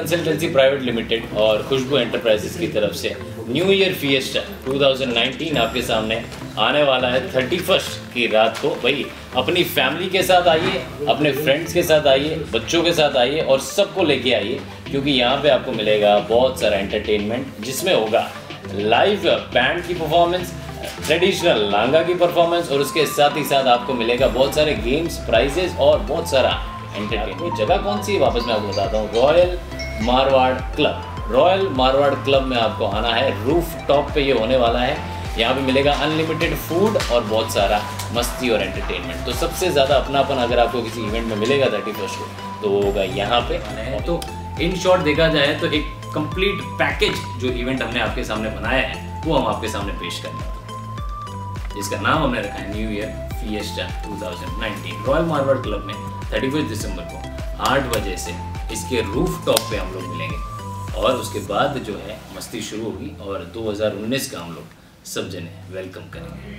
Consultancy private limited और खुशबू enterprises की तरफ से न्यू ईयर फिएस्टा 2019 आपके सामने आने वाला है 31 की रात को। भाई अपनी फैमिली के साथ आइए, अपने फ्रेंड्स के साथ आइए, बच्चों के साथ आइए और सबको लेके आइए, क्योंकि यहाँ पे आपको मिलेगा बहुत सारा एंटरटेनमेंट, जिसमें होगा लाइव बैंड की परफॉर्मेंस, ट्रेडिशनल लांगा की परफॉर्मेंस और उसके साथ ही साथ आपको मिलेगा बहुत सारे गेम्स, प्राइजेस और बहुत सारा एंटरटेनमेंट। जगह कौन सी है वापस मैं आपको बताता हूँ, royal Marwar club. Royal Marwar club में आपको आना है, रूफ टॉप पे ये होने वाला है। यहाँ पे मिलेगा अनलिमिटेड फूड और बहुत सारा मस्ती और एंटरटेनमेंट। तो सबसे ज़्यादा अपनापन अगर आपको किसी इवेंट में मिलेगा 31 को तो वो होगा यहाँ पे। तो इन शॉर्ट देखा जाए तो एक कंप्लीट पैकेज जो इवेंट हमने आपके सामने बनाया है वो हम आपके सामने पेश करेंगे, जिसका नाम हमने रखा है new year fiesta 2019। Royal Marwar club में 31 दिसंबर को 8 बजे से इसके रूफ टॉप पे हम लोग मिलेंगे और उसके बाद जो है मस्ती शुरू होगी और 2019 का हम लोग सब जने वेलकम करेंगे।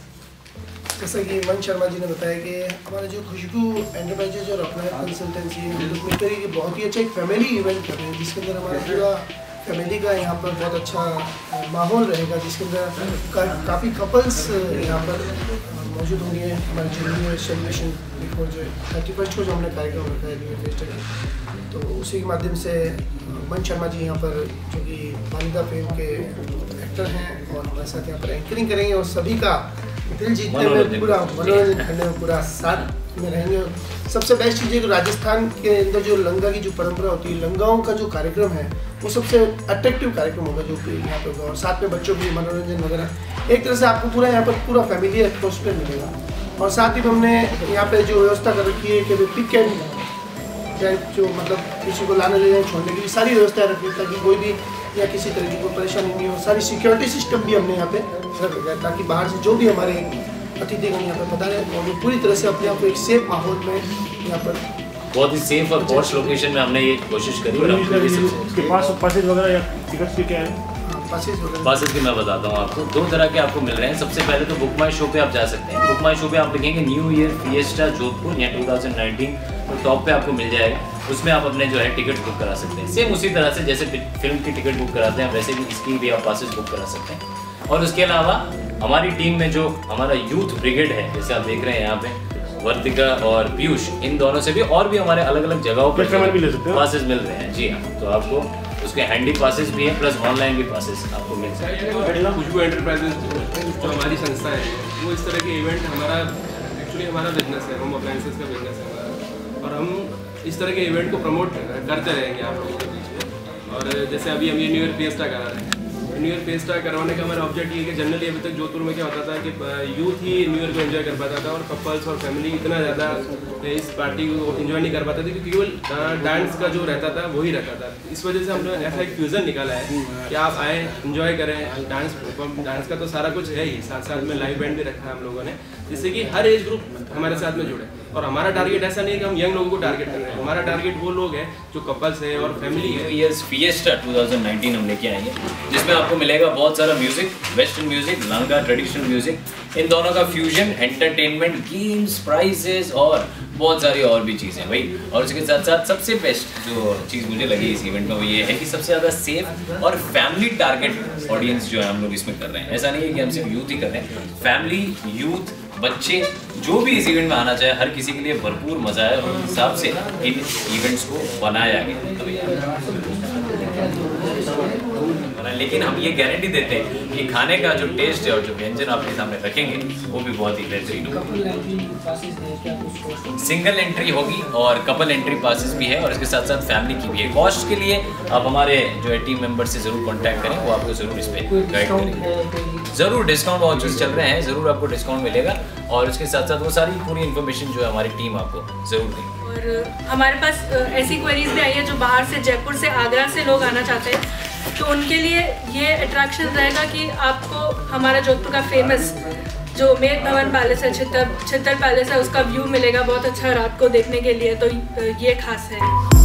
जैसा कि मन शर्मा जी ने बताया कि हमारा जो खुशबू एंटरप्राइजेज और अपनायत कंसल्टेंसी मिलकर ये बहुत ही अच्छा एक फैमिली इवेंट कर रहे हैं, जिसके अंदर हमारा पूरा फैमिली का यहाँ पर बहुत अच्छा माहौल रहेगा, जिसके अंदर काफ़ी कपल्स यहाँ पर मौजूद होंगे। हमारे जो न्यू ईयर सेलिब्रेशन बिफोर जो 31 को जो हमने कार्यक्रम रखा है न्यू ईयर फेस्टिवल, तो उसी के माध्यम से मन शर्मा जी यहाँ पर जो कि वालिदा फिल्म के एक्टर हैं और हमारे साथ यहाँ पर एंकरिंग करेंगे और सभी का दिल जीतने में, पूरा मनोरंजन करने में पूरा साथ में रहेंगे। सबसे बेस्ट चीज़ है कि राजस्थान के अंदर जो लंगा की जो परंपरा होती है, लंगाओं का जो कार्यक्रम है वो सबसे अट्रैक्टिव कार्यक्रम होगा जो कि यहाँ पे होगा और साथ में बच्चों की मनोरंजन वगैरह एक तरह से आपको पूरा यहाँ पर पूरा फैमिली एटमॉस्फेयर मिलेगा। और साथ ही हमने यहाँ पे जो व्यवस्था कर रखी है कि पिक एंड जो मतलब किसी को लाने ले जाने छोड़ने की भी सारी व्यवस्था रखी है, ताकि कोई भी या किसी तरह की कोई परेशानी नहीं हो। सारी सिक्योरिटी सिस्टम भी हमने यहाँ पे रख रखा है, ताकि बाहर से जो भी हमारे अतिथिगण यहाँ पर पधारे तो हमें पूरी तरह से अपने आप को एक सेफ माहौल में यहाँ पर बहुत ही सेफ और पॉश लोकेशन में हमने ये कोशिश करी। और इसके पासेज वगैरह या टिकट्स की क्या है? पासेज की मैं बताता हूँ आपको, 2 तरह के आपको मिल रहे हैं। सबसे पहले तो बुक माई शो पे आप जा सकते हैं। बुक माई शो पे आप लिखेंगे न्यू ईयर फिएस्टा जोधपुर या 2019, तो टॉप पे आपको मिल जाएगा। उसमें आप अपने जो है टिकट बुक करा सकते हैं, सेम उसी तरह से जैसे फिल्म की टिकट बुक कराते हैं वैसे भी इसकी भी आप पासेज बुक करा सकते हैं। और उसके अलावा हमारी टीम में जो हमारा यूथ ब्रिगेड है, जैसे आप देख रहे हैं यहाँ पे वर्तिका और पीयूष, इन दोनों से भी और भी हमारे अलग अलग जगहों पर पासेज मिल रहे हैं। जी हाँ, तो आपको उसके हैंडी पासेस भी हैं प्लस ऑनलाइन भी पासेस आपको मिल सकते हैं। खुशबू एंटरप्राइजेज जो हमारी संस्था है वो इस तरह के इवेंट एक्चुअली हमारा बिजनेस है, होम अप्लायंसेस का बिजनेस है हमारा, और हम इस तरह के इवेंट को प्रमोट करते रहेंगे आप लोगों के बीच में। और जैसे अभी हम ये न्यू ईयर फिएस्टा करा रहे हैं, न्यू ईयर फिएस्टा करवाने का हमारा ऑब्जेक्ट ये है कि जनरली अभी तक जोधपुर में क्या होता था कि यूथ ही न्यू ईयर को एंजॉय कर पाता था और कपल्स और फैमिली इतना ज़्यादा इस पार्टी को एंजॉय नहीं कर पाते थे, क्योंकि केवल डांस का जो रहता था वही रहता था। इस वजह से हमने ऐसा एक फ्यूज़न निकाला है कि आप आए, एंजॉय करें। डांस का तो सारा कुछ है ही, साथ साथ में लाइव बैंड भी रखा है हम लोगों ने, जिससे कि हर एज ग्रुप हमारे साथ में जुड़े। और हमारा टारगेट ऐसा नहीं है कि हम यंग लोगों को टारगेट कर रहे हैं, हमारा टारगेट वो लोग हैं जो कपल्स हैं और फैमिली है। ईयर फिएस्टा 2019 हम लेके आएंगे, जिसमें आपको मिलेगा बहुत सारा music, western music, Langa traditional music, इन दोनों का फ्यूजन, एंटरटेनमेंट, गेम्स, प्राइजेस और बहुत सारी और भी चीज़ें भाई। और उसके साथ साथ सबसे बेस्ट जो चीज़ मुझे लगी इस इवेंट में वो ये है कि सबसे ज़्यादा सेफ और फैमिली टारगेट ऑडियंस जो है हम लोग इसमें कर रहे हैं। ऐसा नहीं है कि हम सिर्फ यूथ ही कर रहे हैं, फैमिली, यूथ, बच्चे जो भी इस इवेंट में आना चाहे हर किसी के लिए भरपूर मजा है और उस हिसाब से इन इवेंट्स को बनाया गया। लेकिन हम ये गारंटी देते हैं कि खाने का जो टेस्ट है और जो व्यंजन आपके सामने रखेंगे वो भी बहुत ही बेहतरीन होगा। सिंगल एंट्री होगी और कपल एंट्री पासेस भी है और इसके साथ साथ फैमिली की भी है। कॉस्ट के लिए आप हमारे जो है टीम मेंबर से ज़रूर कांटेक्ट करें, वो आपको ज़रूर इस पर गाइड करेंगे। ज़रूर डिस्काउंट वाउचर्स चल रहे हैं, ज़रूर आपको डिस्काउंट मिलेगा और इसके साथ साथ वो सारी पूरी इन्फॉर्मेशन जो है हमारी टीम आपको ज़रूर देगी। और हमारे पास ऐसी क्वेरीज भी आई है जो बाहर से, जयपुर से, आगरा से लोग आना चाहते हैं, तो उनके लिए ये अट्रैक्शन रहेगा कि आपको हमारा जोधपुर का फेमस जो मेघ भवन पैलेस है, छितर पैलेस है, उसका व्यू मिलेगा बहुत अच्छा रात को देखने के लिए, तो ये खास है।